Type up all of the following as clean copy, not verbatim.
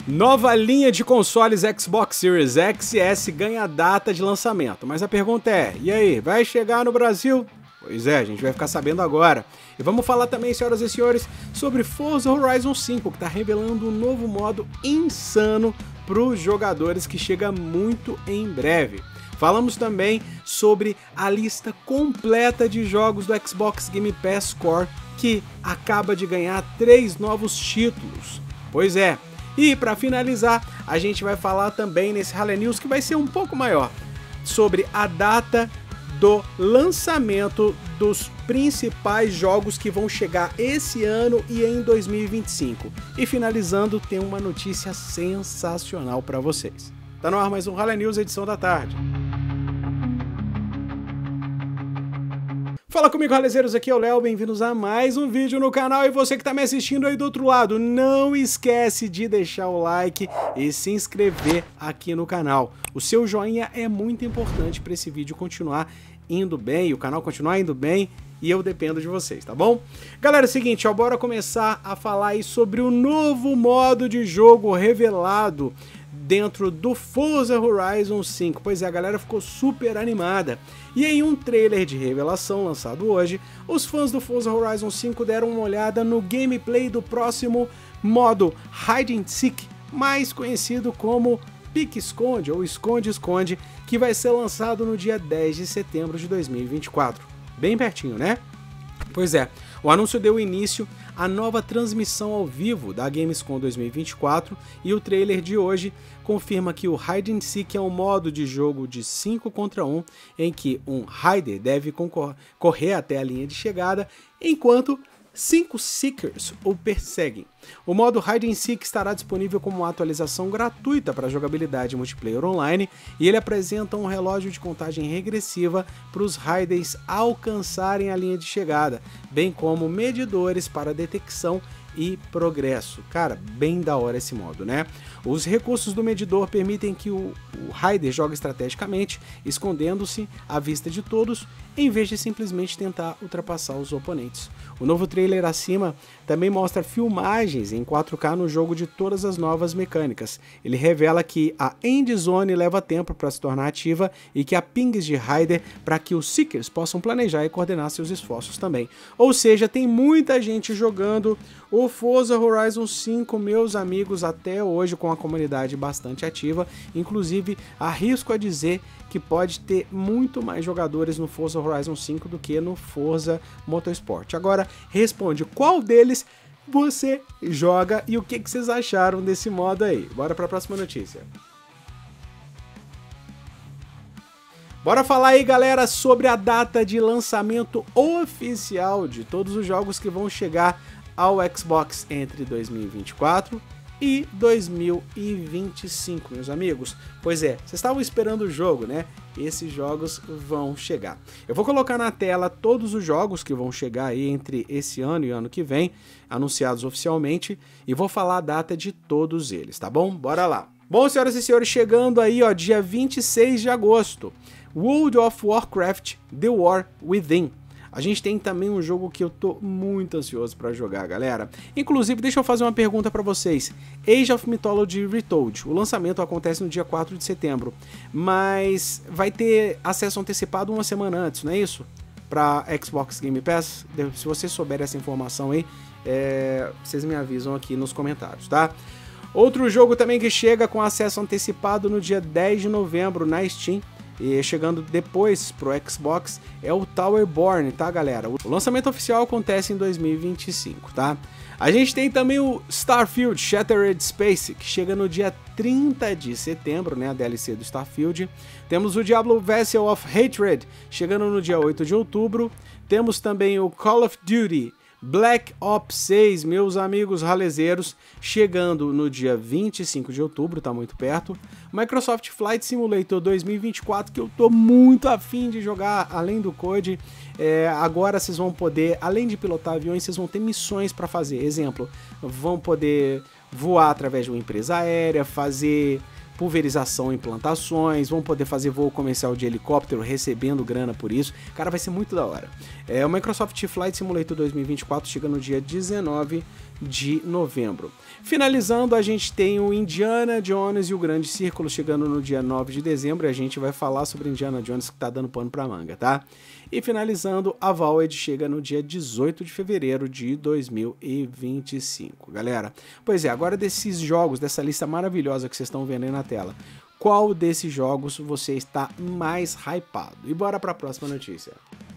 Nova linha de consoles Xbox Series X e S ganha data de lançamento, mas a pergunta é, e aí, vai chegar no Brasil? Pois é, a gente vai ficar sabendo agora. E vamos falar também, senhoras e senhores, sobre Forza Horizon 5, que está revelando um novo modo insano para os jogadores que chega muito em breve. Falamos também sobre a lista completa de jogos do Xbox Game Pass Core, que acaba de ganhar 3 novos títulos. Pois é. E para finalizar, a gente vai falar também nesse Halley News, que vai ser um pouco maior, sobre a data do lançamento dos principais jogos que vão chegar esse ano e em 2025. E finalizando, tem uma notícia sensacional para vocês. Tá no ar mais um Halley News, edição da tarde. Fala comigo, ralezeiros, aqui é o Léo, bem-vindos a mais um vídeo no canal. E você que tá me assistindo aí do outro lado, não esquece de deixar o like e se inscrever aqui no canal. O seu joinha é muito importante para esse vídeo continuar indo bem, o canal continuar indo bem, e eu dependo de vocês, tá bom? Galera, é o seguinte, ó, bora começar a falar aí sobre o novo modo de jogo revelado dentro do Forza Horizon 5. Pois é, a galera ficou super animada. E em um trailer de revelação lançado hoje, os fãs do Forza Horizon 5 deram uma olhada no gameplay do próximo modo Hide and Seek, mais conhecido como Pique-Esconde ou Esconde-Esconde, que vai ser lançado no dia 10 de setembro de 2024. Bem pertinho, né? Pois é, o anúncio deu início à nova transmissão ao vivo da Gamescom 2024 e o trailer de hoje confirma que o Hide and Seek é um modo de jogo de 5 contra 1 em que um Hider deve correr até a linha de chegada enquanto 5 Seekers o perseguem. O modo Hide and Seek estará disponível como uma atualização gratuita para jogabilidade multiplayer online e ele apresenta um relógio de contagem regressiva para os Hiders alcançarem a linha de chegada, bem como medidores para detecção e progresso. Cara, bem da hora esse modo, né? Os recursos do medidor permitem que o Hider jogue estrategicamente, escondendo-se à vista de todos, em vez de simplesmente tentar ultrapassar os oponentes. O novo trailer acima também mostra filmagens em 4K no jogo de todas as novas mecânicas. Ele revela que a End Zone leva tempo para se tornar ativa e que há pings de Hider para que os Seekers possam planejar e coordenar seus esforços também. Ou seja, tem muita gente jogando o Forza Horizon 5, meus amigos, até hoje com a comunidade bastante ativa. Inclusive, arrisco a dizer que pode ter muito mais jogadores no Forza Horizon 5 do que no Forza Motorsport. Agora, responde qual deles você joga e o que vocês acharam desse modo aí. Bora para a próxima notícia. Bora falar aí, galera, sobre a data de lançamento oficial de todos os jogos que vão chegar ao Xbox entre 2024 e 2025, meus amigos. Pois é, vocês estavam esperando o jogo, né? Esses jogos vão chegar. Eu vou colocar na tela todos os jogos que vão chegar aí entre esse ano e ano que vem, anunciados oficialmente, e vou falar a data de todos eles, tá bom? Bora lá. Bom, senhoras e senhores, chegando aí, ó, dia 26 de agosto, World of Warcraft: The War Within. A gente tem também um jogo que eu tô muito ansioso para jogar, galera. Inclusive, deixa eu fazer uma pergunta para vocês. Age of Mythology Retold. O lançamento acontece no dia 4 de setembro, mas vai ter acesso antecipado uma semana antes, não é isso? Para Xbox Game Pass. Se vocês souberem essa informação aí, vocês me avisam aqui nos comentários, tá? Outro jogo também que chega com acesso antecipado no dia 10 de novembro na Steam, e chegando depois pro Xbox, é o Towerborn, tá, galera? O lançamento oficial acontece em 2025, tá? A gente tem também o Starfield Shattered Space, que chega no dia 30 de setembro, né, a DLC do Starfield. Temos o Diablo Vessel of Hatred, chegando no dia 8 de outubro. Temos também o Call of Duty Black Ops 6, meus amigos ralezeiros, chegando no dia 25 de outubro, tá muito perto. Microsoft Flight Simulator 2024, que eu tô muito afim de jogar, além do COD. Agora vocês vão poder, além de pilotar aviões, vocês vão ter missões para fazer. Exemplo, vão poder voar através de uma empresa aérea, fazer pulverização em plantações, vão poder fazer voo comercial de helicóptero recebendo grana por isso. Cara, vai ser muito da hora. O Microsoft Flight Simulator 2024 chega no dia 19 de novembro. Finalizando, a gente tem o Indiana Jones e o Grande Círculo chegando no dia 9 de dezembro, e a gente vai falar sobre Indiana Jones, que tá dando pano pra manga, tá? E finalizando, a Valve chega no dia 18 de fevereiro de 2025. Galera, pois é, agora desses jogos, dessa lista maravilhosa que vocês estão vendo aí na tela, qual desses jogos você está mais hypado? E bora para a próxima notícia.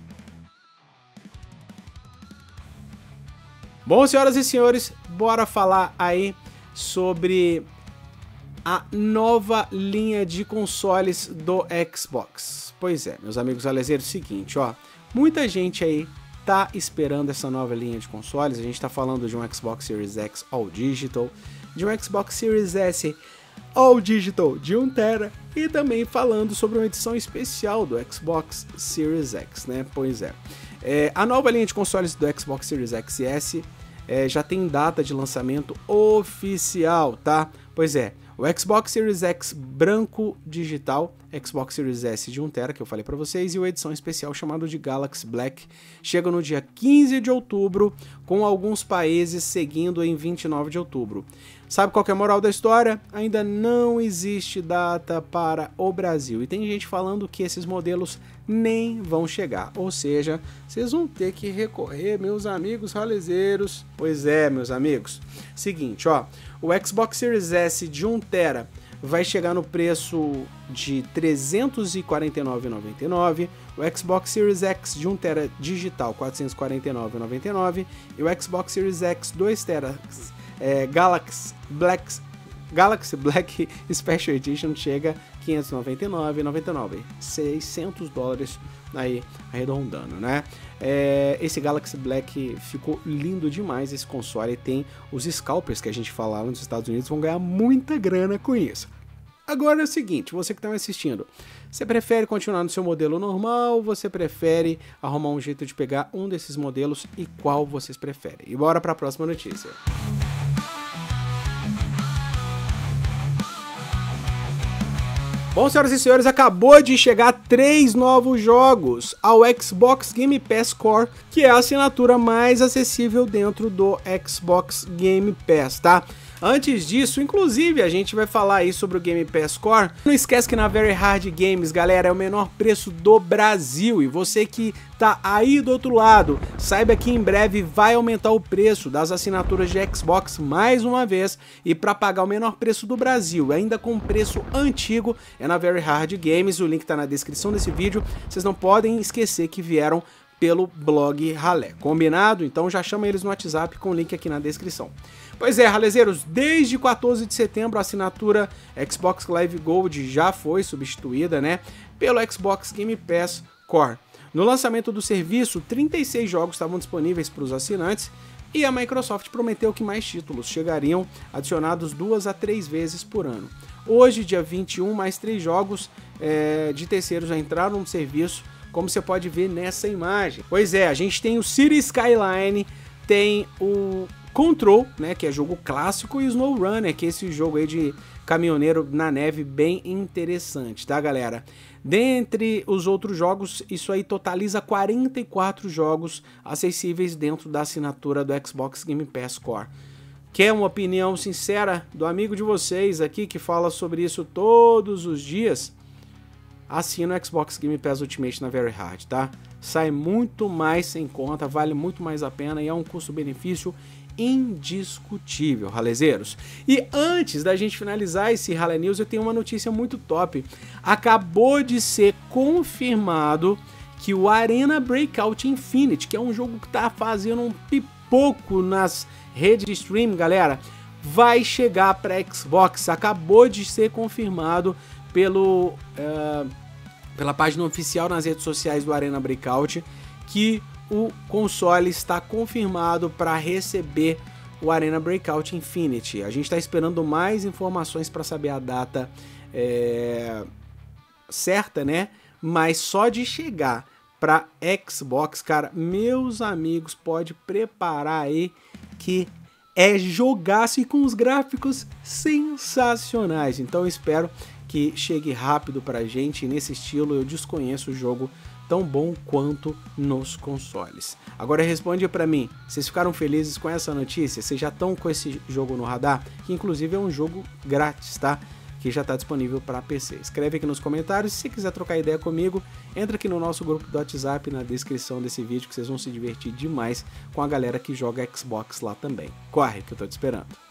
Bom, senhoras e senhores, bora falar aí sobre a nova linha de consoles do Xbox. Pois é, meus amigos alezeiros, seguinte, ó, muita gente aí tá esperando essa nova linha de consoles. A gente tá falando de um Xbox Series X All Digital, de um Xbox Series S All Digital de 1TB e também falando sobre uma edição especial do Xbox Series X, né? Pois é. A nova linha de consoles do Xbox Series X e S já tem data de lançamento oficial, tá? Pois é, o Xbox Series X branco digital, Xbox Series S de 1TB, que eu falei pra vocês, e a edição especial chamada de Galaxy Black, chega no dia 15 de outubro, com alguns países seguindo em 29 de outubro. Sabe qual que é a moral da história? Ainda não existe data para o Brasil, e tem gente falando que esses modelos nem vão chegar, ou seja, vocês vão ter que recorrer, meus amigos ralezeiros. Pois é, meus amigos, seguinte, ó, o Xbox Series S de 1TB vai chegar no preço de R$ 349,99, o Xbox Series X de 1TB digital R$ 449,99 e o Xbox Series X 2TB Galaxy Black Special Edition chega R$ 599,99, $600 aí arredondando, né? Esse Galaxy Black ficou lindo demais, esse console, tem os scalpers que a gente fala lá nos Estados Unidos, vão ganhar muita grana com isso. Agora é o seguinte, você que está me assistindo, você prefere continuar no seu modelo normal ou você prefere arrumar um jeito de pegar um desses modelos e qual vocês preferem? E bora para a próxima notícia. Bom, senhoras e senhores, acabou de chegar 3 novos jogos ao Xbox Game Pass Core, que é a assinatura mais acessível dentro do Xbox Game Pass, tá? Antes disso, inclusive, a gente vai falar aí sobre o Game Pass Core. Não esquece que na Very Hard Games, galera, é o menor preço do Brasil. E você que tá aí do outro lado, saiba que em breve vai aumentar o preço das assinaturas de Xbox mais uma vez. E para pagar o menor preço do Brasil, ainda com preço antigo, é na Very Hard Games. O link tá na descrição desse vídeo. Vocês não podem esquecer que vieram pelo blog Ralé, combinado? Então já chama eles no WhatsApp com o link aqui na descrição. Pois é, ralezeiros, desde 14 de setembro a assinatura Xbox Live Gold já foi substituída, né, pelo Xbox Game Pass Core. No lançamento do serviço, 36 jogos estavam disponíveis para os assinantes e a Microsoft prometeu que mais títulos chegariam adicionados 2 a 3 vezes por ano. Hoje, dia 21, mais 3 jogos de terceiros já entraram no serviço, como você pode ver nessa imagem. Pois é, a gente tem o Cities Skyline, tem o Control, né, que é jogo clássico, e o SnowRunner, que é esse jogo aí de caminhoneiro na neve bem interessante, tá, galera? Dentre os outros jogos, isso aí totaliza 44 jogos acessíveis dentro da assinatura do Xbox Game Pass Core. Quer uma opinião sincera do amigo de vocês aqui que fala sobre isso todos os dias? Assina o Xbox Game Pass Ultimate na Very Hard, tá? Sai muito mais em conta, vale muito mais a pena e é um custo-benefício indiscutível, ralezeiros. E antes da gente finalizar esse Rale News, eu tenho uma notícia muito top. Acabou de ser confirmado que o Arena Breakout Infinite, que é um jogo que tá fazendo um pipoco nas redes de stream, galera, vai chegar para Xbox. Acabou de ser confirmado pela página oficial nas redes sociais do Arena Breakout que o console está confirmado para receber o Arena Breakout Infinite. A gente está esperando mais informações para saber a data certa, né? Mas só de chegar para Xbox, cara, meus amigos, pode preparar aí que é jogaço e com os gráficos sensacionais. Então eu espero que chegue rápido pra gente nesse estilo. Eu desconheço o jogo tão bom quanto nos consoles. Agora responde pra mim, vocês ficaram felizes com essa notícia? Vocês já estão com esse jogo no radar? Que inclusive é um jogo grátis, tá? Que já está disponível para PC. Escreve aqui nos comentários. Se quiser trocar ideia comigo, entra aqui no nosso grupo do WhatsApp na descrição desse vídeo, que vocês vão se divertir demais com a galera que joga Xbox lá também. Corre que eu tô te esperando.